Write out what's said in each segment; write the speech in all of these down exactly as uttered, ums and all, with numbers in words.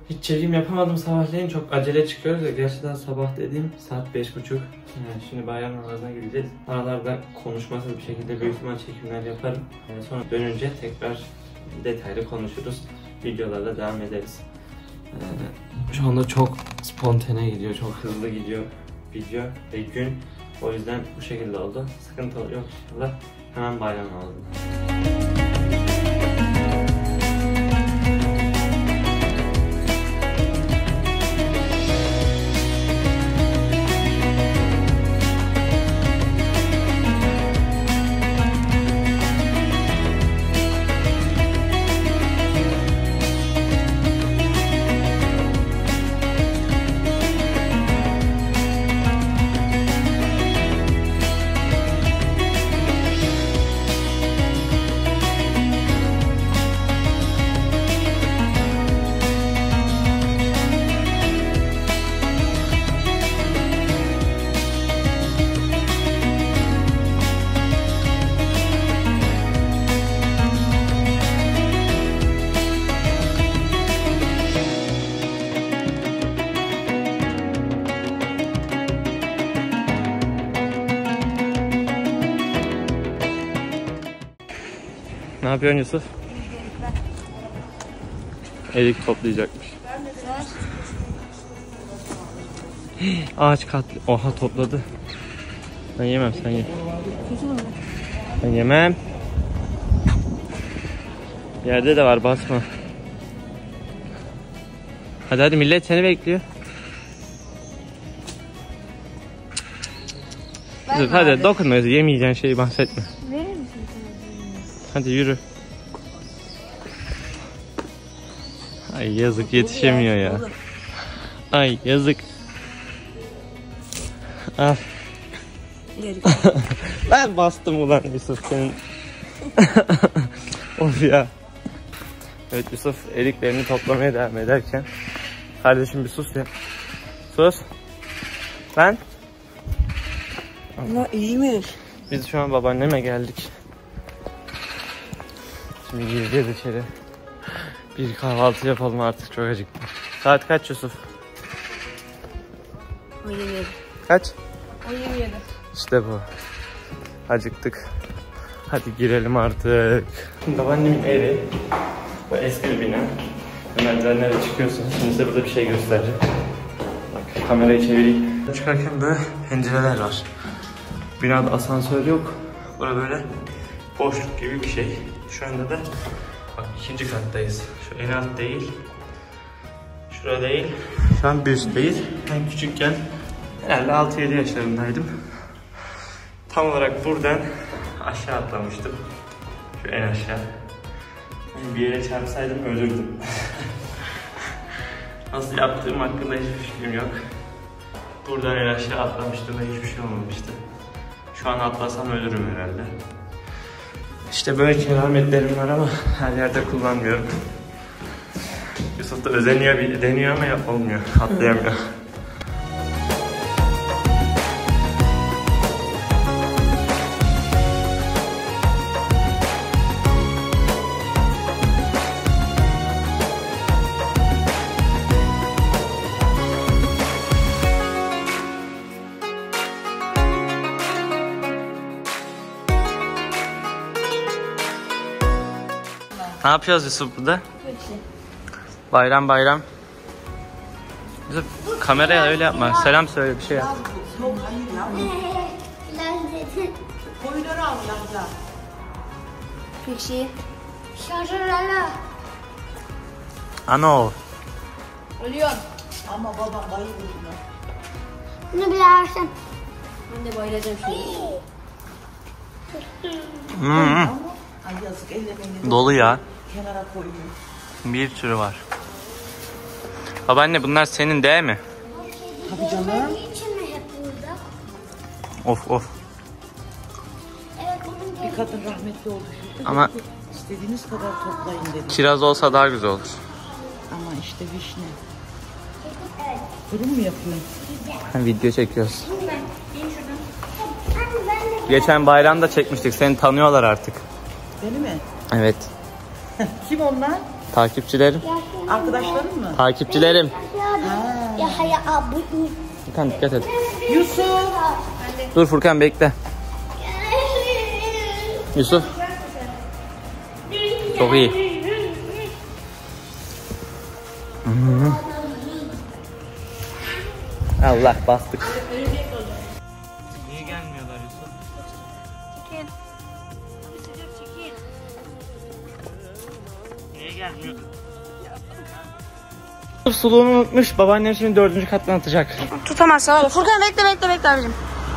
Hiç çekim yapamadım sabahleyin, çok acele çıkıyoruz ya. Gerçekten sabah dediğim saat beş buçuk. Yani şimdi bayram namazına gideceğiz. Aralarda konuşmasız bir şekilde büyük ihtimal çekimler yaparım. Yani sonra dönünce tekrar detaylı konuşuruz. Videolarda devam ederiz. Ee, şu anda çok spontane gidiyor, çok hızlı gidiyor video ve gün. O yüzden bu şekilde oldu. Sıkıntı yok inşallah. Hemen bayram namazına. Ne yapıyorsun Yusuf? Erik toplayacakmış. Ağaç katlı. Oha topladı. Ben yemem, sen ye. Ben yemem. Yerde de var, basma. Hadi hadi, millet seni bekliyor. Dur, hadi abi. Dokunma, yemeyeceğin şeyi bahsetme. Verir misin? Hadi yürü. Ay yazık, yetişemiyor ya. Ay yazık. Al. Ben bastım ulan Yusuf senin. Of ya. Evet, Yusuf eriklerini toplamaya devam ederken. Kardeşim bir sus ya. Sus. Ben. Ama iyiymiş. Biz şu an babaanneme geldik. Şimdi gireceğiz içeri. Bir kahvaltı yapalım artık, çok acıktım. Saat kaç Yusuf? on yedi. Kaç? on yedi. İşte bu. Acıktık. Hadi girelim artık. Babaannemin evi. Bu eski bir bina. Merdivenlere çıkıyorsun. Şimdi size burada bir şey göstereceğim. Bak, kamerayı çevireyim. Çıkarken böyle pencereler var. Binada asansör yok. Burada böyle boşluk gibi bir şey. Şu anda da bak ikinci kattayız. Şu en alt değil. Şurada değil. Şu an bir üstteyiz. Ben küçükken herhalde altı yedi yaşlarındaydım. Tam olarak buradan aşağı atlamıştım. Şu en aşağı. Bir yere çarpsaydım ölürdüm. Nasıl yaptığım hakkında hiçbir fikrim yok. Buradan en aşağı atlamıştım ve hiçbir şey olmamıştı. Şu an atlasam ölürüm herhalde. İşte böyle kerametlerim var ama her yerde kullanmıyorum. Yusuf da özeniyor, bir deniyor ama olmuyor, atlayamıyor. Ne yapıyoruz Yusuf burada? Bayram bayram. Yusuf kameraya öyle yapma. Selam söyle, bir şey yap. Koyunları al yanında. Peki. Şarjörlerle. Ano. Ölüyorsun. Ama babam bayılır buna. Bunu bir yersen. Ben de bayılacağım şimdi. Hmm. Ay yazık, ellemeyin. Dolu ya. Kenara koyuyor. Bir sürü var. Babaanne bunlar senin değil mi? Tabii canım. İçin mi hep burada? Of of. Evet, bunun Bir kadın rahmetli oldu. Ama İstediğiniz kadar toplayın dedi. kiraz olsa daha güzel olur. Ama işte vişne. Fırın mı yapıyorsun? Video çekiyoruz. Geçen bayramda çekmiştik. Seni tanıyorlar artık. Beni mi? Evet. Kim onlar? Takipçilerim. Arkadaşların mı? Takipçilerim. Ya hayır abi. Furkan dikkat et. Yusuf. Dur Furkan bekle. Yusuf. Çok iyi. Hı-hı. Allah bastık. Niye gelmiyorlar Yusuf? Çekil. Niye gelmiyor? Suluğunu unutmuş. Babaannem şimdi dördüncü kattan atacak. Tutamazsa öyle. Furkan bekle bekle bekle abicim.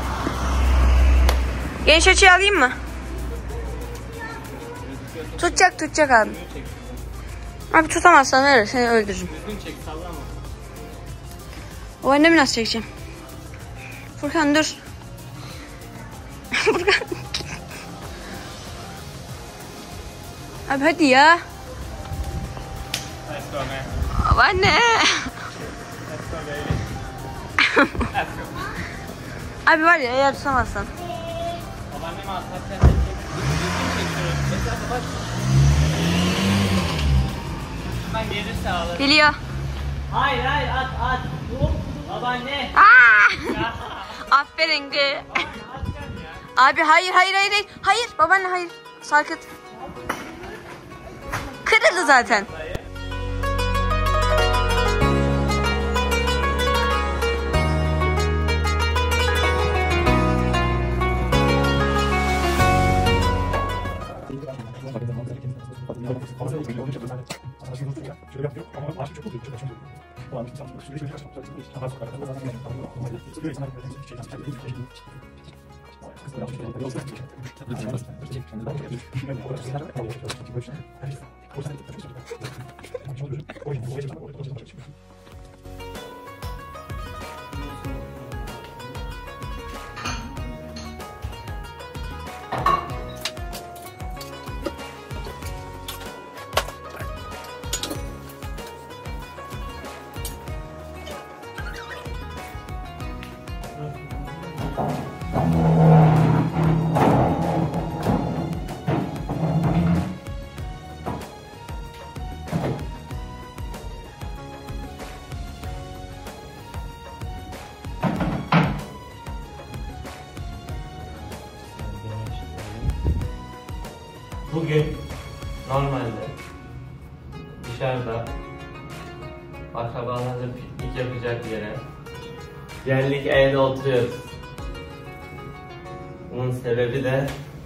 Geniş açıyı alayım mı? Tutacak tutacak abi. Abi tutamazsan ver, seni öldürürüm. Düzgün çek, sallama. O annemi nasıl çekeceğim? Furkan dur. Furkan. Abi hadi ya. Let's go man. Abi anne. Let's go baby. Let's go. Abi var ya eğer tutamazsan. Babaannemi atlarken de çek. Düzgün çekiyorum. Mesela bak. Hemen gelirse ağlarım. Geliyor. Hayır hayır at at. Hop. Babaanne. Aa! Ya. Aferin kız. Atacağım ya. Abi hayır hayır hayır hayır. Hayır babaanne hayır. Sarkıt. Kırıldı zaten. Bugün normalde dışarıda akrabalarla piknik yapacak yere geldik, evde oturuyoruz. Bunun sebebi de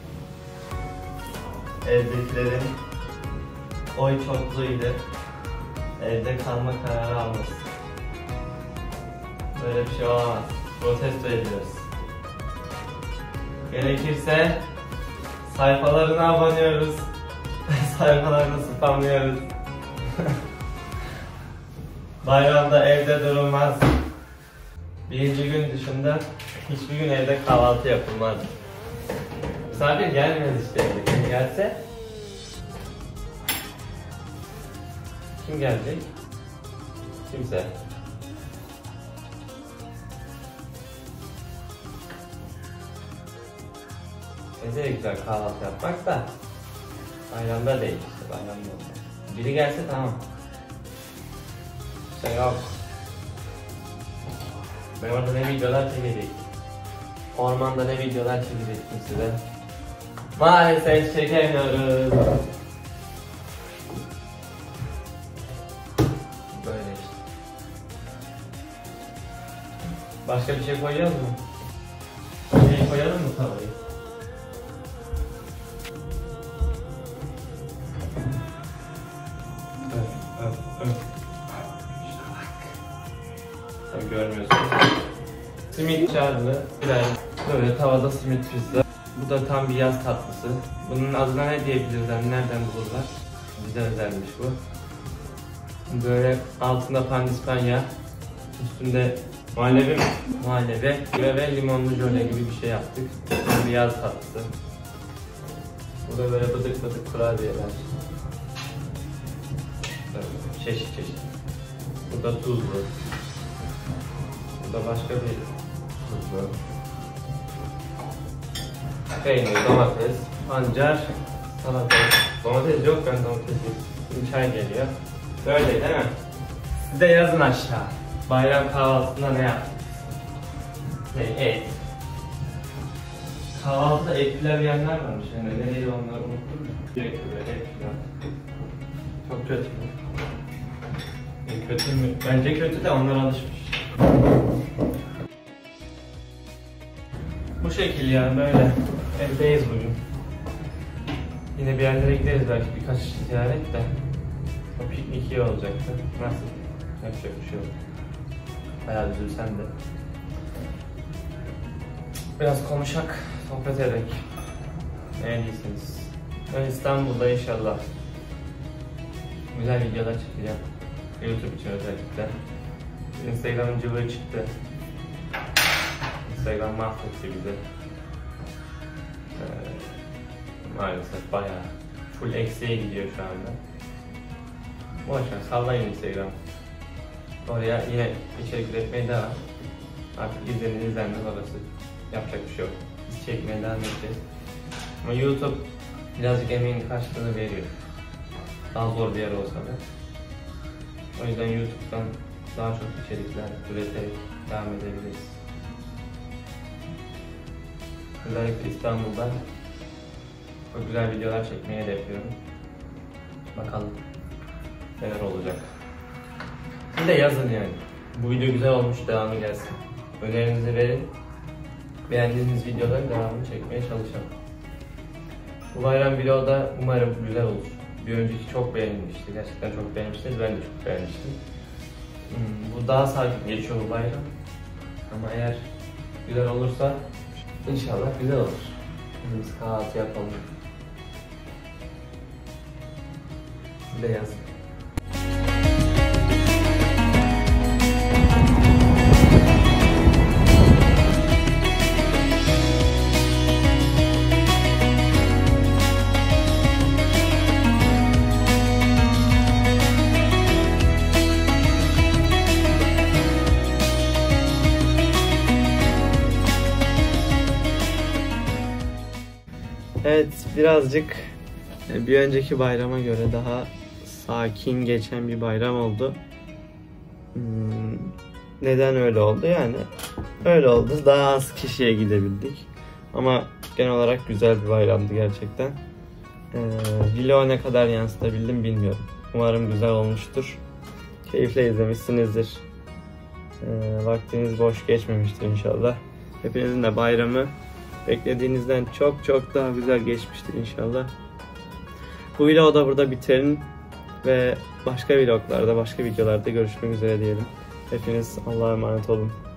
evdekilerin oy çokluğuyla evde kalma kararı alması. Böyle bir şey olamaz. Protesto ediyoruz. Gerekirse sayfalarına abanıyoruz. Sayfalarını spamlıyoruz. Bayramda evde durulmaz. Birinci gün dışında hiçbir gün evde kahvaltı yapılmaz. Misafir gelmez işte evde. Kim gelse? Kim gelecek? Kimse. Ne güzel kahvaltı yapmak da bayramda değil işte, bayramda olmaz. Biri gelse tamam. Şey yok. Ben orada ne videolar çekecektim. Ormanda ne videolar çekecektim size. Maalesef çekemiyoruz. Böyle işte. Başka bir şey koyuyoruz mu? Bir şey koyalım mı tavayı? Tabii görmüyorsunuz. Simit çağrılı, biraz böyle tavada simit pizza. Bu da tam bir yaz tatlısı. Bunun adına ne diyebiliriz, yani nereden bulurlar? Bize özelmiş bu. Böyle altında pandispanya, üstünde muhallebi, muhallebi ve limonlu jöle gibi bir şey yaptık. Bir yaz tatlısı. Burada böyle bıdık bıdık kurabiyeler. Böyle çeşit çeşit. Burada tuzlu. Burada başka bir tuzlu. Peynir, domates, pancar, salata. Domates yok, ben domates Şimdi çay geliyor. Böyle değil mi? Siz de yazın aşağı. Bayram kahvaltısında ne yaptınız? Ne, et. Kahvaltıda et pilav yiyenler varmış. Yani nereye onları unuttum ya. Direkt böyle et pilav. Çok kötü mü? E, kötü mü? Bence kötü de onlar alışmış. Bu şekil yani böyle. Evdeyiz bugün. Yine bir yerlere gideriz belki birkaç ziyaret de. O piknik iyi olacaktı. Nasıl? Yapacak bir şey yok. Bayağı üzülsem de. Biraz konuşak, sohbet edek. Ne diyorsunuz? Ben İstanbul'da inşallah güzel videolar çekeceğim. YouTube için özellikle. Instagram'ın cıvığı çıktı. Instagram mahvetti bizi. Ee, maalesef bayağı full eksiğe gidiyor şu anda. Boşver sallayın Instagram. Oraya yine içerik üretmeye devam. Artık izlenir izlenmez orası. Yapacak bir şey yok. Biz çekmeye devam edeceğiz. Ama YouTube birazcık emeğin karşılığını veriyor. Daha zor bir yer olsa da. O yüzden YouTube'dan daha çok içerikler üreterek devam edebiliriz. Özellikle İstanbul'da çok güzel videolar çekmeye hedefliyorum. Bakalım neler olacak. Siz de yazın yani. Bu video güzel olmuş, devamı gelsin. Önerinizi verin. Beğendiğiniz videoların devamını çekmeye çalışalım. Bu bayram vlogu da umarım güzel olur. Bir önceki çok beğenilmişti. Gerçekten çok beğenmiştiniz. Ben de çok beğenmiştim. Bu daha sakin geçiyor bu bayram. Ama eğer güzel olursa inşallah güzel olur. Biz kahvaltı yapalım. Siz de yazın. Evet, birazcık bir önceki bayrama göre daha sakin geçen bir bayram oldu. Hmm, neden öyle oldu? Yani öyle oldu. Daha az kişiye gidebildik. Ama genel olarak güzel bir bayramdı gerçekten. Ee, vlogu ne kadar yansıtabildim bilmiyorum. Umarım güzel olmuştur. Keyifle izlemişsinizdir. Ee, vaktiniz boş geçmemiştir inşallah. Hepinizin de bayramı beklediğinizden çok çok daha güzel geçmiştir inşallah. Bu vlogu da burada bitirelim ve başka vloglarda, başka videolarda görüşmek üzere diyelim. Hepiniz Allah'a emanet olun.